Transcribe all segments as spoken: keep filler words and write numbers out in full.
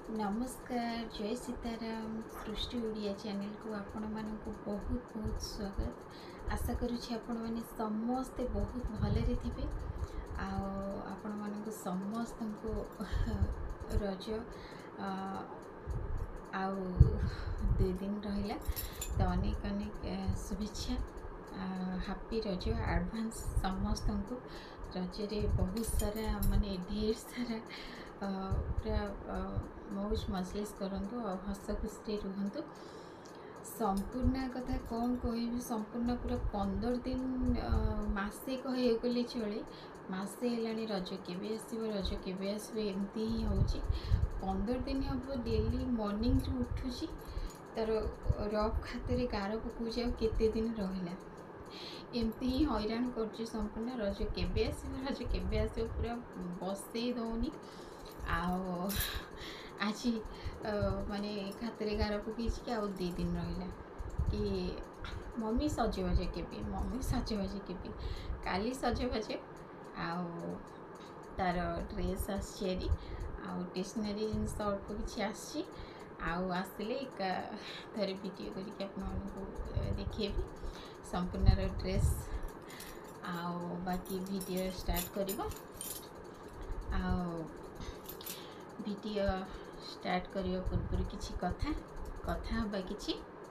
नमस्कार जय सीताराम सृष्टि ओडिया चैनल को आपण मानक बहुत बहुत स्वागत। आशा करुँच आपण मैंने समस्ते बहुत भलरे थे आपण मानक समस्त को रज आउ दुई दिन रहा तो अनेक अनेक शुभेच्छा हैप्पी रज एडवांस समस्त को रजरे बहुत सारा माने ढेर सारा पूरा मौज मजलिस करंतु और हस खुशी रुहतु। संपूर्ण कथा कौन कह संपूर्ण पूरा पंदर दिन मसे कहले चले मसे है रज के आसो रज के आसो एमती ही हूँ पंदर दिन हम डेली मॉर्निंग रू उठुची तार रफ खातर गार पकाऊँ आ केते दिन रहा एमती ही हैरान कर संपूर्ण रज के आसो रज के आसो पूरा बसई दौनी आज माने खातर गार पकई कि आउ दी दिन रहा कि मम्मी सजबाज के मम्मी सजबाज के काली सजबाज आउ तार ड्रेस आसरी आउ स्टेशनरी जिनस अल्प कि आसी आसिले एक थोड़े वीडियो करके आपको देखेबी संपूर्ण ड्रेस आउ बाकी वीडियो स्टार्ट करिबा आउ वीडियो स्टार्ट करियो पूर्व किछि कथा कथा बा किछि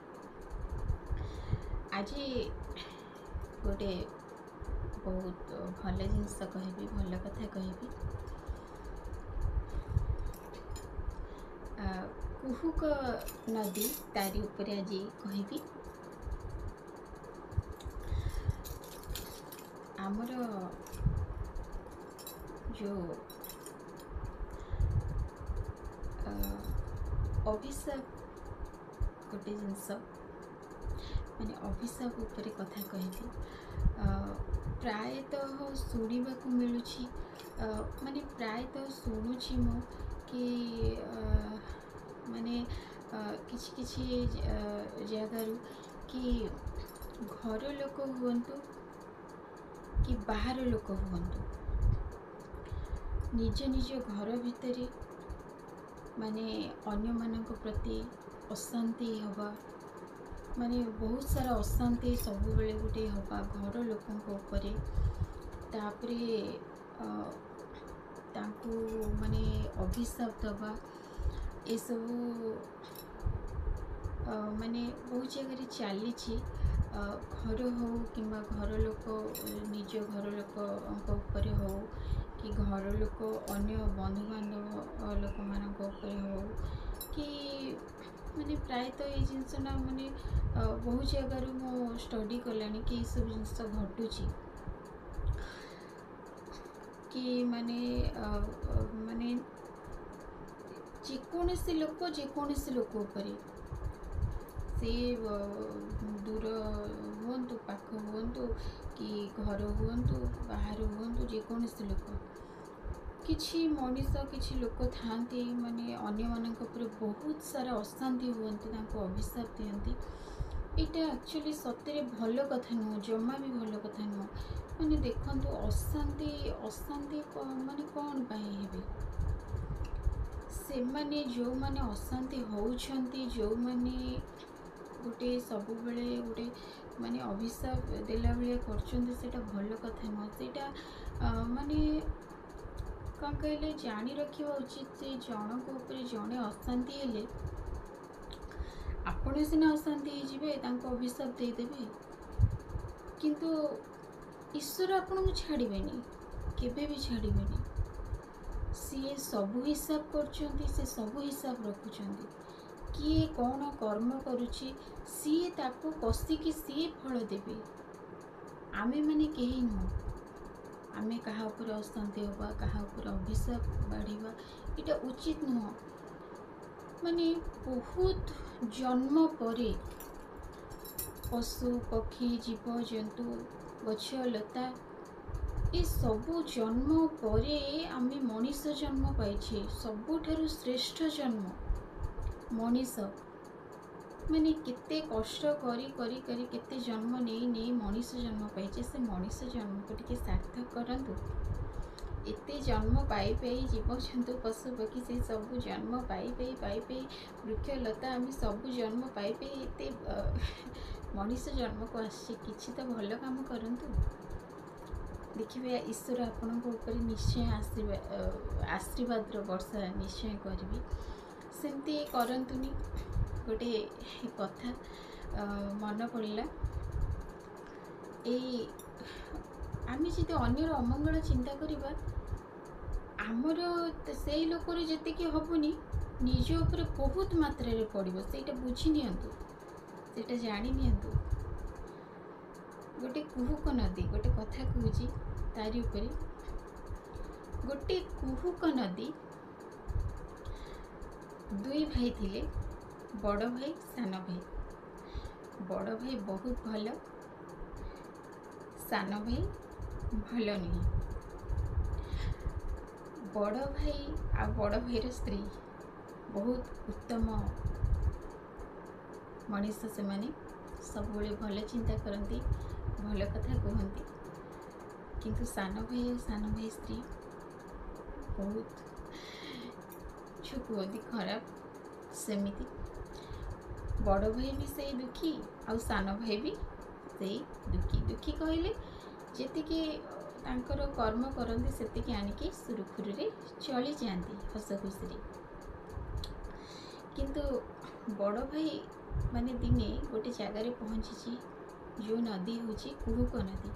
आज गोटे बहुत भल जिनस कहबी भल कथा कहबी कुहुक नदी तारी उपरे आज कहबी आमर जो अभिशाप गोटे जिनस माने अभिशाप उपरे कथा कहबी प्रायतः शुणा को मिलूँ माने प्रायतः शुणुची मो कि माने किछि किछि जगार कि घर लोक हुंतु कि बाहर लोक हुंतु निज निज घर भितरे माने अन्य मानक प्रति अशांति हवा माने बहुत सारा अशांति सब बेले गोटे हवा घर लोकों उपरे तापरे तांको माने अभिशाप दबा ये सब माने बहुत जगह चली घर हो कि घर लोक निज घर लोक उपरे हो कि घर लोक अन्य बंधु बांधव लोक मान हो कि माने प्रायतः ये जिनस ना माने बहुत जगार मो स्टडी कलानी कि सब जिनस घटुची कि माने माने जेकोसी लोक जेकोसी लोक उपरे से दूर हुंतु पाख हुंतु कि घर हुंतु बाहर हुंतु जेकोसी लोक किछि मनीष किछि लोक थांती माने अन्य मानक ऊपर बहुत सारा अशांति हुंतु तांको अभिशाप दियंती एटा एक्चुअली सत्य भल कथा नुह जमा भी भल कथा नुह माने देखंतु अशांति अशांति माने कौन पाई हेबे से माने जो माने अशांति होउछंती जो माने गोटे सब बेले गोटे माने अभिशाप देला बेले करछंती सेटा भल कथा नुह सेटा माने कौन कहले जानी रखा उचित से जनक ऊपर जड़े अशांति हेले आपण सीना अशांति हो अभिशाप देदेवे किंतु ईश्वर आपन को छाड़बेनी केबे भी छाड़बेनी सी सबू हिसाब कर सबू हिसाब रखुंट किए कौन कर्म करुच्ची सी ताको कषिकी सी फल देवे आमे माने कहीं नुह आमे कहा ऊपर अशांति होगा कहा ऊपर अभिशाप बाढ़ा इटा उचित नुह माने बहुत जन्म परे पशु पक्षी जीव जंतु गछ लता ये सबू जन्म परे आमे मनीष जन्म पाइछे सबुठारु श्रेष्ठ जन्म मनीष माने केते कष्ट करी करी करी केते जन्म नहीं नहीं मनीष जन्म पाइछे से मनीष जन्म को टिके सार्थक करंतु एते जन्म पाई पाई जीवजंतु पशु पक्षी से सब जन्म पाई पाई पाई पाई वृक्षलता आम सब जन्म पाई पाई एते मनीष जन्म को आसी किसी तो भल काम करंतु देखिए ईश्वर आपण निश्चय आशीर्वाद आशीर्वाद वर्षा निश्चय करी सेमती करंतुनी गोटे कथा मन पड़ला ए आम जी अन्यर अमंगल चिंता करवा आमर से लोकर जी हेनी निज उपर बहुत मात्रा पड़ो से बुझी नियंतु सेटा जानी नियंतु गोटे कुहुक नदी गोटे कथा कहूँ तारी उपरे गोटे कुहुक नदी दुई भाई थिले बड़ भाई सान भाई बड़ भाई बहुत भल सान भाई भल नुहे बड़ भाई आ बड़ भाईर स्त्री बहुत उत्तम मनीष से माने सब भल चिंता करती भल कथा कहती किंतु सान भाई और सान भाई स्त्री बहुत छुकुअती खराब सेमिति बड़ भाई भी से दुखी आउ सान भाई भी से दुखी दुखी कहले जी तांकर कर्म करती से आनिकी सुरुखुरु चली जाती हस खुशी किंतु बड़ भाई माने दिने गोटे जगार पहुँची जो नदी हूँ कुहुक नदी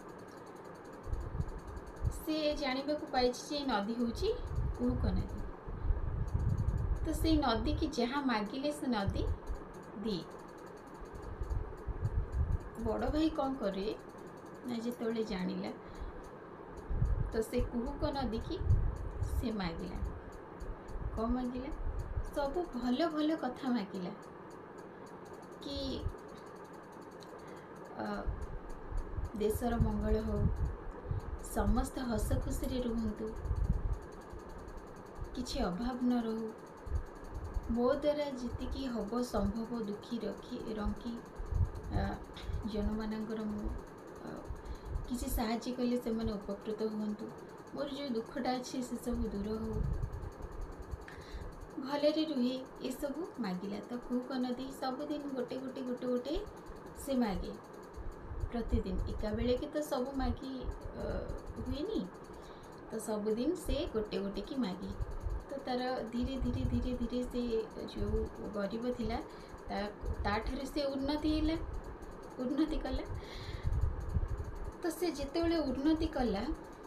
से जानवा को पाई नदी हूँ कुहुक नदी तो से नदी की जहाँ मागिले से नदी दी बड़ भाई कौन करे ना जिते जानिला तो से कुहुक नदी की से मागिला कौन मागिला सब भल भल कथा मागिला कि देशर मंगल हो समस्त हस खुशी रुहतु किसी अभाव न रहू मो द्वारा जीतिकी हम संभव दुखी रखी रंकी जन मानकर किसी साहाय्य कले से मैंने उपकृत हुंतु मोर जो दुखटा अच्छे से सब दूर हो भलरे रुहे ये सब मागिला तो कुहुक नदी सबुदिन गोटे गोटे गोटे गोटे से मागे प्रतिदिन एका बेले के तो सब मागी हुए तो सबुदिन से गोटे गोटे की मागे तो तार धीरे धीरे धीरे धीरे से जो गरीब थिला ता ताठरे से उन्नति हैला उन्नति कला तो से जितेबाला उन्नति कला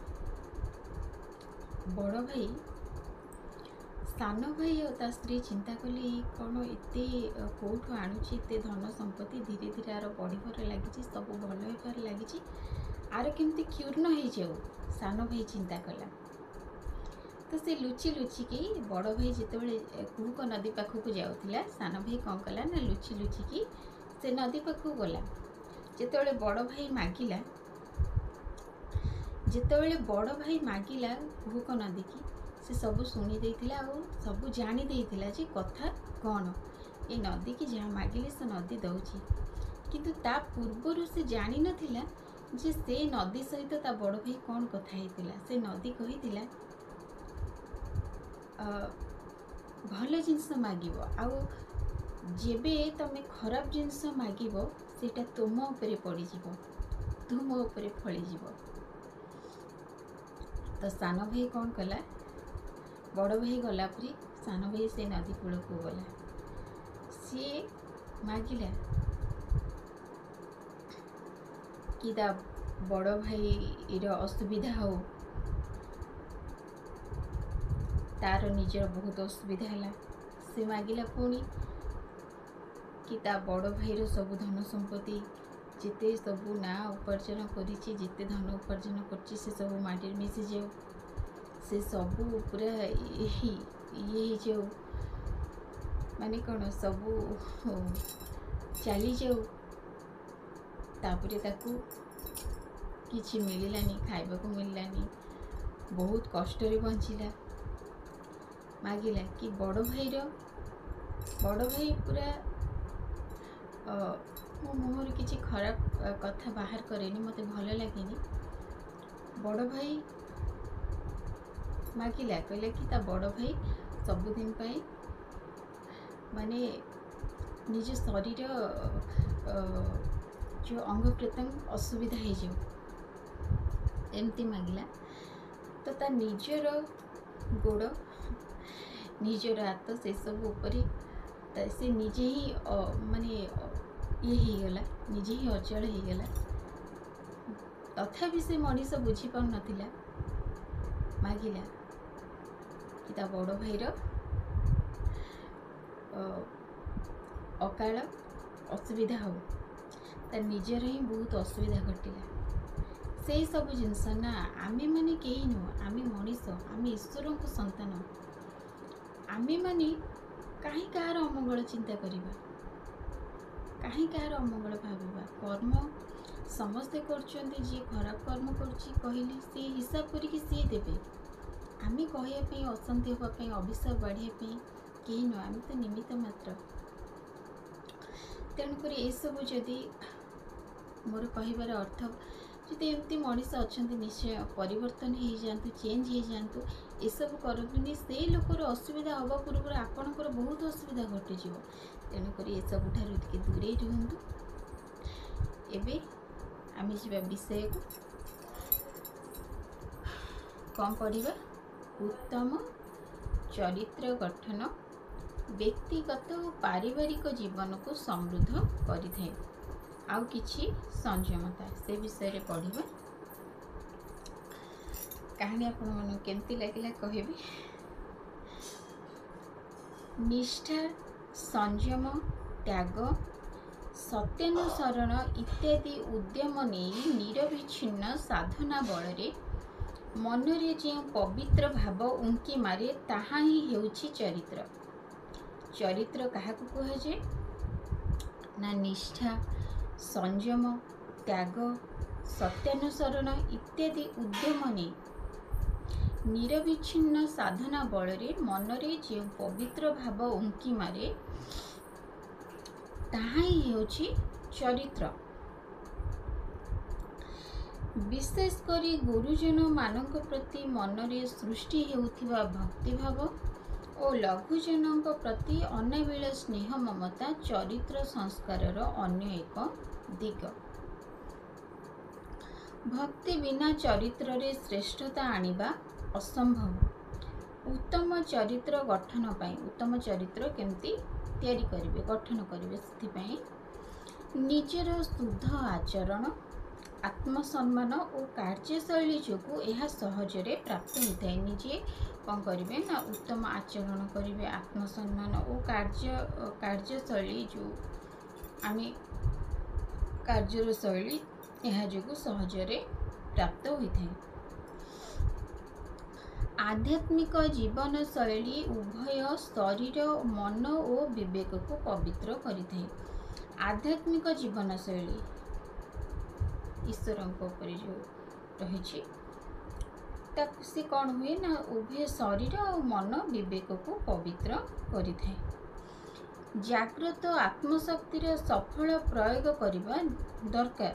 बड़ भाई सान भाई और ता स्त्री चिंता कले कौन एते कौटू आणुची एते धन संपत्ति धीरे धीरे आर बढ़िबार लगी सब भल होबार लगी आर केमती क्षुर्ण हो जाऊ सान भाई चिंता कला तो से लुचि लुचिकी बड़ भाई जितेबाला कुहुक नदी पाखक जाऊला सान भाई कौन कला ना लुचि लुचिकी से नदी पाखक गला जितेबाला बड़ भाई मागिला जितेबाला बड़ भाई मागिला कुहुक नदी की से सब शुणी देथिला और सब जानी देथिला जे कथा कौन ये नदी की जहाँ मागिले से नदी दौची किंतु ता पूर्वर से जानी नथिला जे से नदी सहित ता बड़ भाई कौन कथा हेतिला से नदी कहितिला भल जिनस मागिबो आउ जेबे तमे खराब जिनस मागिबो सेटा तुम उपरे पड़ी जीवो तुम उपरे फली जीवो तो सान भाई कौन कला बड़ भाई गला परी सान भाई से नदी कूल को गला सी मागिला कि ता बड़ भाई असुविधा हो तार निजर बहुत असुविधा है से मागिला पुणी कि ता बड़ भाईर सब धन संपत्ति जिते सबू ना उपार्जन करिछि जिते धन उपार्जन करछि से सब माटी मिसी जाऊ से सबू पूरा ये ये जाऊ माने कौन सबू चली जाऊ तापरे ताकू किछि मिललानी खाइबा को मिललानी बहुत कष्ट रे बंचिला मागिला कि बड़ भाईर बड़ भाई पूरा मो मुहर किसी खराब कथा बाहर करेनी मते भल लगे बड़ भाई मागिला कहला कि ता बड़ भाई सबुदिन पाई माने निज शरीर जो अंग प्रत्यंग असुविधा हो जाओ एमती मागिला। तो ता निजर गोड़ निजर हाथ से सब ऊपर से निजे ही माने ये हो गला निजे ही अचल हो गला। तथापि से मनीष बुझी पार नथिला मागिला कि ता बड़ भाईर अकाल असुविधा हो तार निजर ही बहुत असुविधा घटिला। से सब जिनस ना आमे माने कहीं नुह आमे मनीष आमे ईश्वर को संतान आमे माने कहीं कहार अमंगल चिंता करिबा कहीं कहार अमंगल भाविबा। कर्म समस्ते करछन्ती जी खराब कर्म करछि कहली से हिसाब करिकि से देबे। आमे कहया पे अशांति होबा पे अभिशाप बढ़िया पे कहीं नुह आमे तो निमित्त मात्र। तेणुकर ये सब जदि मोर कहबार अर्थ जदि एमती मनीष अच्छा निश्चय परिवर्तन हो जातु चेंज हो जातु ये सब करतुनि से लोकर असुविधा हवा पूर्व आपणकर बहुत असुविधा घटीज। तेणुक ये सब टे दूरे रुहतु। एबे आम जा विषय को कौन पढ़ा उत्तम चरित्र गठन व्यक्तिगत और पारिवारिक जीवन को समृद्ध करिथाए आउ किछि संयमता से विषय रे पढ़िबा। कहानी आपण मन केमती लागिला कहबे। निष्ठा संयम त्याग सत्यानुसरण इत्यादि उद्यम नहीं निरविच्छिन्न साधना बल मनरे जो पवित्र भाव उंकी मारे ताहा ही हेउछि चरित्र। चरित्र काहाकु कहुए ना निष्ठा संयम त्याग सत्यानुसरण इत्यादि उद्यम नहीं निरविच्छिन्न साधना बल मनरे जो पवित्र भाव उंकी मारे ताहा ही हेउछि चरित्र। विशेषकर गुरुजन मानक प्रति मनरे सृष्टि हेउथिबा भक्ति भाव और लघुजन प्रति अनाबिल स्नेह ममता चरित्र संस्कारर अन्य एक दिग। भक्ति बिना चरित्र रे श्रेष्ठता आनिबा असंभव। उत्तम चरित्र गठन पाई उत्तम चरित्र केमती तैयारी करिवे गठन करिवे सेथिपाई निजर शुद्ध आचरण आत्मसम्मान और कार्यशैली जोगु यह सहजरे प्राप्त होता है। निजे कौन करेंगे ना उत्तम आचरण करेंगे आत्मसम्मान और कार्य कार्यशैली जो आम कार्यर शैली यह जोगु सहजरे प्राप्त होता है। आध्यात्मिक जीवन शैली उभय शरीर मन और विवेक को पवित्र करिଥାଏ। आध्यात्मिक जीवन शैली ईश्वर जो रही से कौन हुए ना उभय शरीर और मन विवेक को पवित्र करिଥାଏ। जागृत आत्मशक्तिर सफल प्रयोग करबा दरकार।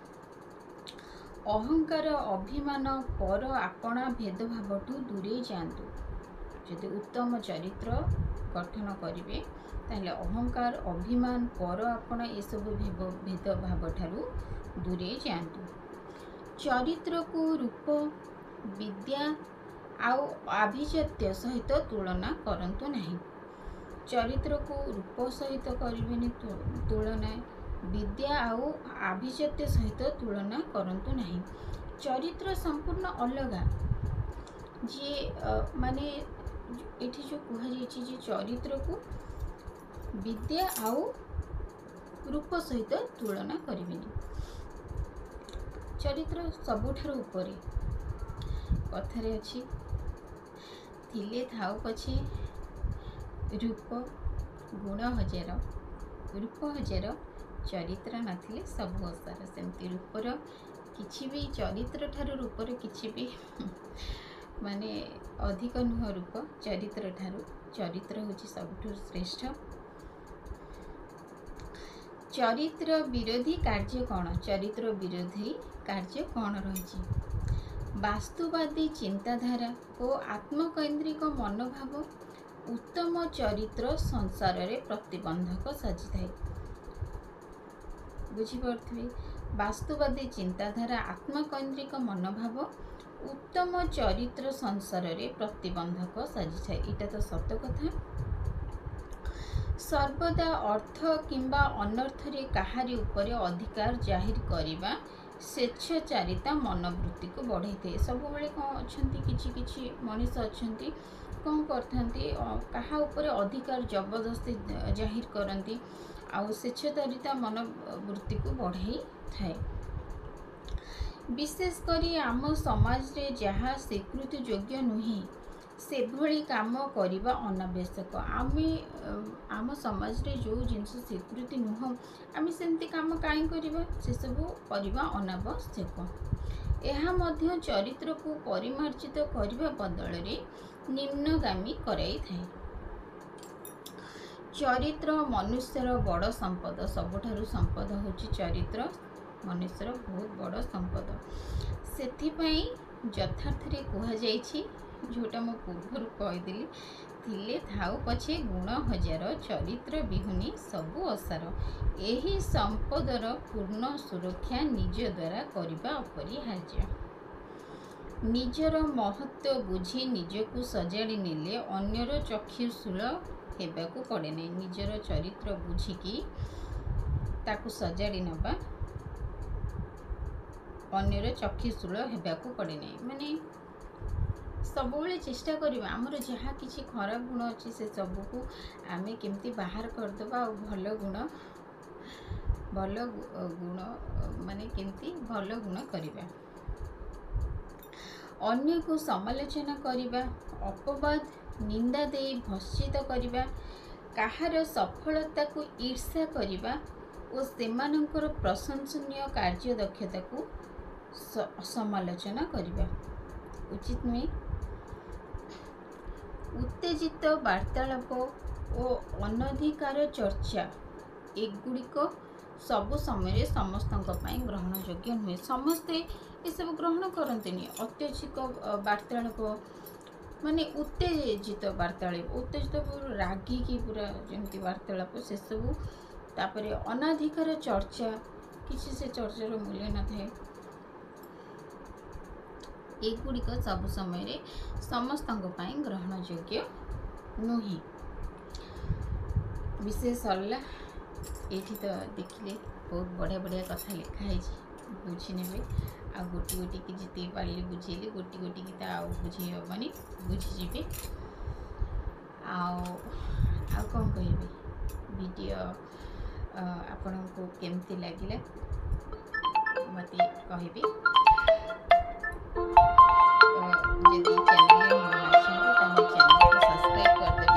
अहंकार अभिमान पर आपणा भेदभावठू दूरे जातु। यदि उत्तम चरित्र गठन करेंगे ताहले अहंकार अभिमान पर आपणा ये सब भेदभाव ठारू दूरे जातु। चरित्र को रूप विद्या आउ आभिजात्य सहित तुलना करंतु नहीं। चरित्र को रूप सहित करें तुलना विद्या आउ आभिजात्य सहित तुलना करंतु नहीं। चरित्र संपूर्ण अलग जी माने एठी जो कहुई जे चरित्र को विद्या आउ रूप सहित तुलना करें। चरित्र सबुठार उपरे कथारे अच्छी थिले थाउ पछे रूप गुण हजार रूप हजार चरित्र नथिले सब असार। सेमती रूपर किछि भी चरित्र ठारू रूपर किछि भी माने अधिक नुह रूप चरित्र ठारू चरित्र होछि सबुठु श्रेष्ठ। चरित्र विरोधी कार्य कौन? चरित्र विरोधी कार्य कौन रही? ବାସ୍ତୁବାଦୀ ଚିନ୍ତାଧାରା ଓ ଆତ୍ମକୈନ୍ଦ୍ରିକ ମନୋଭାବ ଉତ୍ତମ ଚରିତ୍ର ସଂସାରରେ ପ୍ରତିବନ୍ଧକ ସାଜିଥାଏ। ବୁଝିପାରୁଥିବେ, ବାସ୍ତୁବାଦୀ ଚିନ୍ତାଧାରା ଆତ୍ମକୈନ୍ଦ୍ରିକ ମନୋଭାବ ଉତ୍ତମ ଚରିତ୍ର ସଂସାରରେ ପ୍ରତିବନ୍ଧକ ସାଜିଥାଏ। ଏଇଟା ତ ସତ କଥା। ସର୍ବଦା ଅର୍ଥ କିମ୍ବା ଅନର୍ଥରେ କାହାରି ଉପରେ ଅଧିକାର ଜାହିର କରିବା ସ୍ୱେଚ୍ଛାଚାରିତା ମନୋବୃତ୍ତିକୁ ବଢ଼ାଇଥାଏ। ସବୁବେଳେ କ'ଣ ଅଛନ୍ତି, କିଛି କିଛି ମଣିଷ ଅଛନ୍ତି କ'ଣ କରିଥାନ୍ତି, କାହା ଉପରେ ଅଧିକାର ଜବରଦସ୍ତି ଜାହିର କରନ୍ତି ଆଉ ସ୍ୱେଚ୍ଛାଚାରିତା ମନୋବୃତ୍ତିକୁ ବଢ଼ାଇଥାଏ। ବିଶେଷ କରି ଆମ ସମାଜରେ ଯାହା ସ୍ୱୀକୃତି ଯୋଗ୍ୟ ନୁହେଁ ସେଭଳି କାମ କରିବା ଅନାବଶ୍ୟକ। ଆମେ ଆମ ସମାଜରେ ଯେଉଁ ଜିନିଷ ସ୍ୱୀକୃତି ନୁହଁ ଆମେ ସେମିତି କାମ କାହିଁ କରିବା, ସେସବୁ କରିବା ଅନାବଶ୍ୟକ। ଏହା ମଧ୍ୟ ଚରିତ୍ରକୁ ପରିମାର୍ଜିତ କରିବା ବଦଳରେ ନିମ୍ନଗାମୀ କରାଇଥାଏ। ଚରିତ୍ର ମନୁଷ୍ୟର ବଡ଼ ସମ୍ପଦ। ସବୁଠାରୁ ସମ୍ପଦ ହେଉଛି ଚରିତ୍ର, ମନୁଷ୍ୟର ବହୁତ ବଡ଼ ସମ୍ପଦ। ସେଥିପାଇଁ ଯଥାର୍ଥରେ କୁହାଯାଇଛି, ଯେଉଁଟା ମୁଁ ପୂର୍ବରୁ କହିଦେଲି, ଥିଲେ ଥାଉ ପଛେ ଗୁଣ ହଜାର, ଚରିତ୍ର ବିହୁନି ସବୁ ଅସାର। ଏହି ସମ୍ପଦର ପୂର୍ଣ୍ଣ ସୁରକ୍ଷା ନିଜ ଦ୍ୱାରା କରିବା ଅପରିହାର୍ଯ୍ୟ। ନିଜର ମହତ୍ତ୍ୱ ବୁଝି ନିଜକୁ ସଜାଡ଼ି ନେଲେ ଅନ୍ୟର ଚକ୍ଷୁଶୂଳ ହେବାକୁ ପଡ଼େ ନାହିଁ। ନିଜର ଚରିତ୍ର ବୁଝିକି ତାକୁ ସଜାଡ଼ି ନେବା ଅନ୍ୟର ଚକ୍ଷୁଶୂଳ ହେବାକୁ ପଡ଼େ ନାହିଁ। ମାନେ ସବୁବେଳେ ଚେଷ୍ଟା କରିବା ଆମର ଯାହା କିଛି ଖରାପ ଗୁଣ ଅଛି ସେ ସବୁକୁ ଆମେ କେମିତି ବାହାର କରିଦେବା ଆଉ ଭଲ ଗୁଣ ଭଲ ଗୁଣ ମାନେ କେମିତି ଭଲ ଗୁଣ କରିବା। ଅନ୍ୟକୁ ସମାଲୋଚନା କରିବା, ଅପବାଦ ନିନ୍ଦା ଦେଇ ଭର୍ତ୍ସିତ କରିବା, କାହାର ସଫଳତାକୁ ଈର୍ଷା କରିବା ଓ ସେମାନଙ୍କର ପ୍ରଶଂସନୀୟ କାର୍ଯ୍ୟଦକ୍ଷତାକୁ ସମାଲୋଚନା କରିବା ଉଚିତ ନୁହେଁ। ଉତ୍ତେଜିତ ବାର୍ତ୍ତାଳାପ ଓ ଅନଧିକାର ଚର୍ଚ୍ଚା ଏଗୁଡ଼ିକ ସବୁ ସମୟରେ ସମସ୍ତଙ୍କ ପାଇଁ ଗ୍ରହଣଯୋଗ୍ୟ ନୁହେଁ। ସମସ୍ତେ ଏସବୁ ଗ୍ରହଣ କରନ୍ତିନି। ଅତ୍ୟଧିକ ବାର୍ତ୍ତାଳାପ ମାନେ ଉତ୍ତେଜିତ ବାର୍ତ୍ତାଳାପ, ଉତ୍ତେଜିତ ରାଗିକି ପୁରା ଯେମିତି ବାର୍ତ୍ତାଳାପ ସେସବୁ, ତାପରେ ଅନାଧିକାର ଚର୍ଚ୍ଚା, କିଛି ସେ ଚର୍ଚ୍ଚାର ମୂଲ୍ୟ ନଥାଏ। ଏଗୁଡ଼ିକ ସବୁ ସମୟରେ ସମସ୍ତଙ୍କ ପାଇଁ ଗ୍ରହଣଯୋଗ୍ୟ ନୁହେଁ। ବିଶେଷ ସରିଲା। ଏଇଠି ତ ଦେଖିଲେ ବହୁତ ବଢ଼ିଆ ବଢ଼ିଆ କଥା ଲେଖା ହେଇଛି, ବୁଝି ନେବେ। ଆଉ ଗୋଟି ଗୋଟିକି ଯେତିକି ପାରିଲି ବୁଝେଇଲି, ଗୋଟି ଗୋଟିକି ତ ଆଉ ବୁଝେଇ ହେବନି, ବୁଝିଯିବେ। ଆଉ ଆଉ କ'ଣ କହିବି, ଭିଡ଼ିଓ ଆପଣଙ୍କୁ କେମିତି ଲାଗିଲା ମୋତେ କହିବେ। ଯଦି ଚ୍ୟାନେଲରେ ନୂଆ ଅଛନ୍ତି ତାହେଲେ ଚ୍ୟାନେଲକୁ ସବସ୍କ୍ରାଇବ୍ କରିଦେବେ।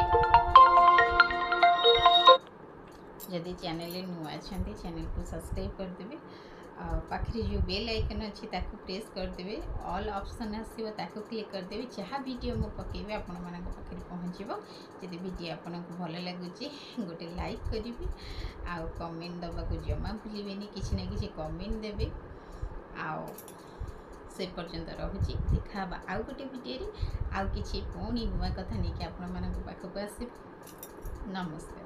ଯଦି ଚ୍ୟାନେଲରେ ନୂଆ ଅଛନ୍ତି ଚ୍ୟାନେଲକୁ ସବସ୍କ୍ରାଇବ୍ କରିଦେବେ। ଆଉ ପାଖରେ ଯେଉଁ ବେଲ୍ ଆଇକନ୍ ଅଛି ତାକୁ ପ୍ରେସ୍ କରିଦେବେ। ଅଲ୍ ଅପସନ୍ ଆସିବ, ତାକୁ କ୍ଲିକ୍ କରିଦେବେ। ଯାହା ଭିଡ଼ିଓ ମୁଁ ପକାଇବି ଆପଣମାନଙ୍କ ପାଖରେ ପହଞ୍ଚିବ। ଯଦି ଭିଡ଼ିଓ ଆପଣଙ୍କୁ ଭଲ ଲାଗୁଛି ଗୋଟେ ଲାଇକ୍ କରିବେ, ଆଉ କମେଣ୍ଟ ଦେବାକୁ ଜମା ଭୁଲିବେନି। କିଛି ନା କିଛି କମେଣ୍ଟ ଦେବେ। ଆଉ ସେ ପର୍ଯ୍ୟନ୍ତ ରହୁଛି। ଦେଖା ହେବା ଆଉ ଗୋଟେ ଭିଡ଼ିଓରେ, ଆଉ କିଛି ପୁଣି ନୂଆ କଥା ନେଇକି ଆପଣମାନଙ୍କ ପାଖକୁ ଆସିବି। ନମସ୍କାର।